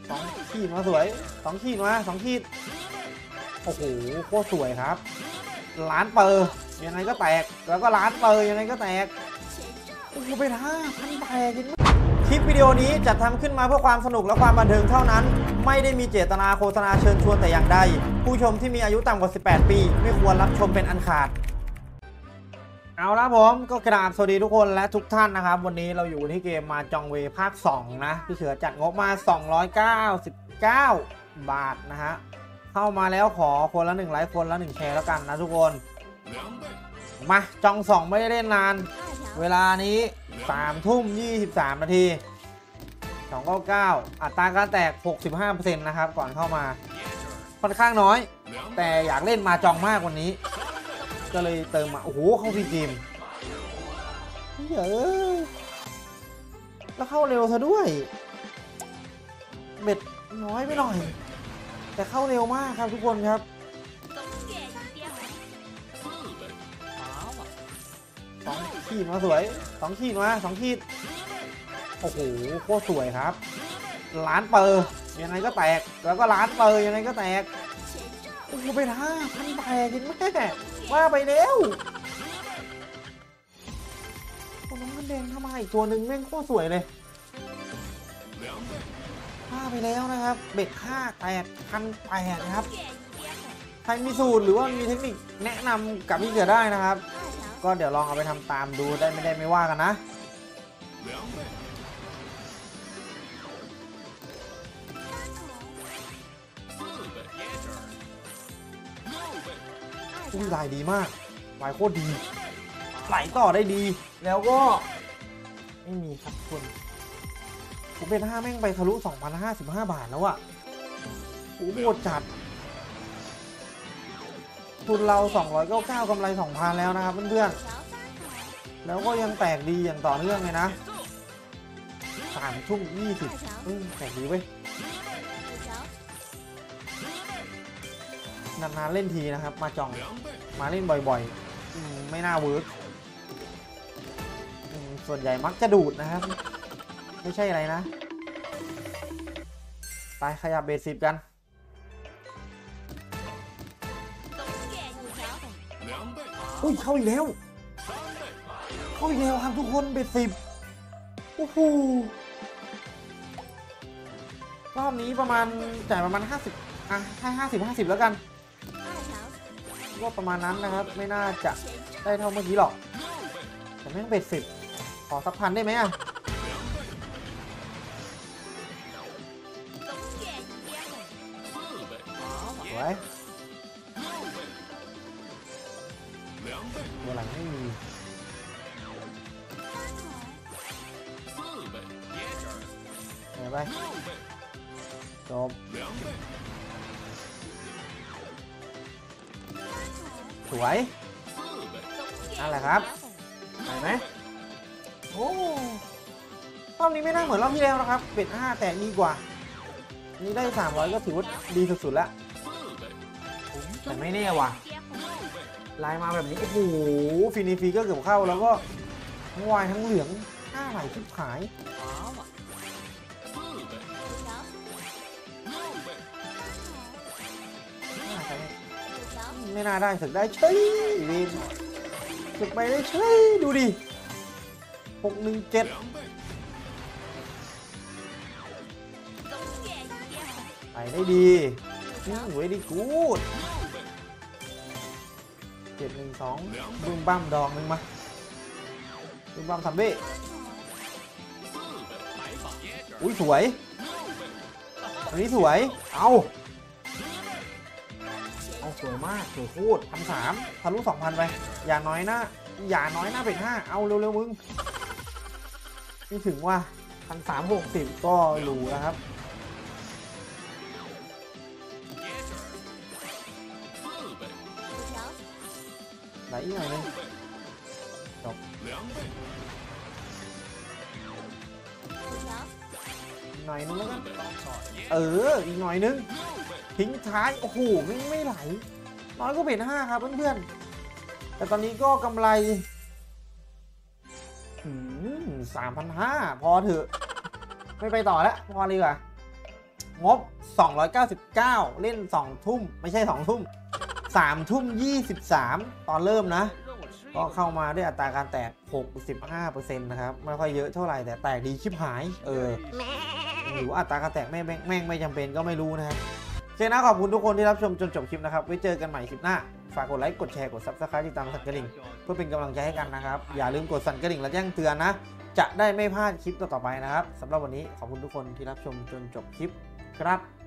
ขีดมาสวย2 ขีดมา2 ขีดโอ้โหโคตรสวยครับล้านเปอร์ยังไงก็แตกแล้วก็ล้านเปอร์ยังไงก็แตกโอ้โหเป็น5,000แตกจริงคลิปวิดีโอนี้จัดทำขึ้นมาเพื่อความสนุกและความบันเทิงเท่านั้นไม่ได้มีเจตนาโฆษณาเชิญชวนแต่อย่างใดผู้ชมที่มีอายุต่ำกว่า18 ปีไม่ควรรับชมเป็นอันขาดเอาละผมก็กราบสวัสดีทุกคนและทุกท่านนะครับวันนี้เราอยู่ที่เกมมาจองเวภาค2นะพี่เสือจัดงบมา299 บาทนะฮะเข้ามาแล้วขอคนละ1 ไลค์คนละ1 แชร์แล้วกันนะทุกคนมาจอง2ไม่ได้เล่นนานเวลานี้3:23 นาที299อัตราการแตก 65% นะครับก่อนเข้ามาค่อนข้างน้อยแต่อยากเล่นมาจองมากวันนี้ก็เลยเติมมาโอ้โหเข้าฟรีเกมเฮ้ยแล้วเข้าเร็วซะด้วยเบ็ดน้อยไปหน่อยแต่เข้าเร็วมากครับทุกคนครับ2 ขีดมาสวย2 ขีดมา2 ขีดโอ้โหโคตรสวยครับล้านเปอร์ยังไงก็แตกแล้วก็ล้านเปอร์ยังไงก็แตกโอ้โหเป็น5,000แตกจริงแม่ว่าไปแล้วตัวน้องมันแดงทำไมอีกตัวหนึ่งแม่งโคตรสวยเลยว่าไปแล้วนะครับเบ็ด5 แตก1,800นะครับใครมีสูตรหรือว่ามีเทคนิคแนะนำกับพี่เสือได้นะครับก็เดี๋ยวลองเอาไปทำตามดูได้ไม่ว่ากันนะอุ้ยลายดีมากลายโคตรดีไหลต่อได้ดีแล้วก็ไม่มีครับคุณผมเป็น5แม่งไปทะลุ 2,055 บาทแล้วอะโอ้โหโหดจัดทุนเรา299กำไร 2,000 แล้วนะครับเพื่อนๆแล้วก็ยังแตกดีอย่างต่อเนื่องเลยนะ3:20แตกดีเว้ยนานๆเล่นทีนะครับมาจองมาเล่นบ่อยๆไม่น่าเวิร์กส่วนใหญ่มักจะดูดนะครับไม่ใช่อะไรนะไปขยับเบส10กันอุ้ยเข้าอีกแล้วครับทุกคนเบส10โอ้โหรอบนี้ประมาณจ่ายประมาณ50ให้50แล้วกันก็ประมาณนั้นนะครับไม่น่าจะได้เท่าเมื่อกี้หรอกแต่แม่งเบ็ด10ขอสัก1,000ได้ไหมอะสวยตัวหลังไม่มีไปจบสวยนั่นแหละครับไปไหมโอ้รอบนี้ไม่น่าเหมือนรอบที่แล้วนะครับเป็ด5แต่ดีกว่านี่ได้300ก็ถือว่าดีสุดๆแล้วแต่ไม่แน่ว่ะลายมาแบบนี้โอ้โหฟินิฟีก็เกือบเข้าแล้วก็ทั้งวายทั้งเหลือง5 ไหลชิบหายไม่น่าได้ถึงได้เฉยวินถึงไปได้เฉยดูดิ617ไปได้ดีเว้ยดีกูด712บึ้มบั้มดองนึงมาบึ้มบั้มทำเบ้อุ้ยสวยอันนี้สวยเอาสวยมากสวยโคตร1,300ทะลุ 2,000 ไปอย่าน้อยหน้าเป็ด5เอาเร็วๆมึงไม่ถึงว่า 1,360 ก็หรูนะครับไหลอีกหน่อยนึงจบหน่อยนึงแล้วกันอีกหน่อยนึงทิ้งท้ายโอ้โหไม่ไหลน้อยก็เป็น5ครับเพื่อนๆแต่ตอนนี้ก็กำไร3,500พอเถอะไม่ไปต่อแล้วพอเลยว่ะงบ 299 เล่น 2 ทุ่มไม่ใช่ 2 ทุ่ม 3 ทุ่ม 23 ตอนเริ่มนะก็เข้ามาด้วยอัตราการแตก 65% นะครับไม่ค่อยเยอะเท่าไหร่แต่แตกดีชิบหายหรือว่าอัตราการแตกแม่งไม่จำเป็นก็ไม่รู้นะครับโอเคนะขอบคุณทุกคนที่รับชมจนจบคลิปนะครับไว้เจอกันใหม่คลิปหน้าฝากกดไลค์กดแชร์กด Subscribe ติดตามสั่นกระดิ่งเพื่อเป็นกำลังใจให้กันนะครับอย่าลืมกดสั่นกระดิ่งและแจ้งเตือนนะจะได้ไม่พลาดคลิปต่อๆไปนะครับสำหรับวันนี้ขอบคุณทุกคนที่รับชมจนจบคลิปครับ